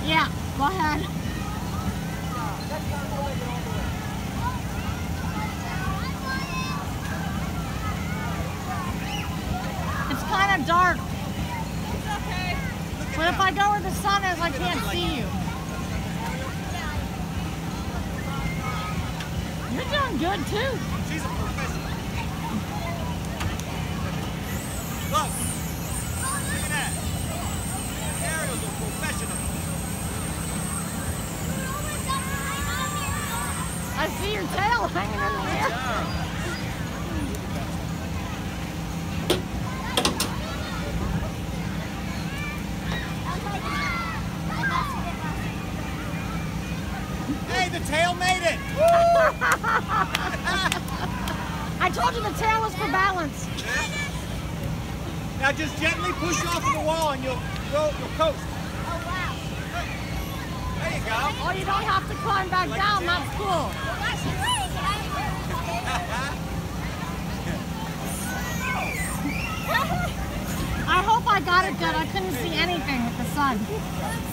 Yeah, go ahead. It's kind of dark. It's okay. But if I go where the sun is, I can't see you. You're doing good too. She's a professional. Look. Look at that. Ariel's a professional. I see your tail hanging in the air. Hey, the tail made it! I told you the tail was for balance. Now just gently push off of the wall and you'll coast. Oh, wow. There you go. Oh, you don't have to climb back down. That's cool. I hope I got it good. I couldn't see anything with the sun.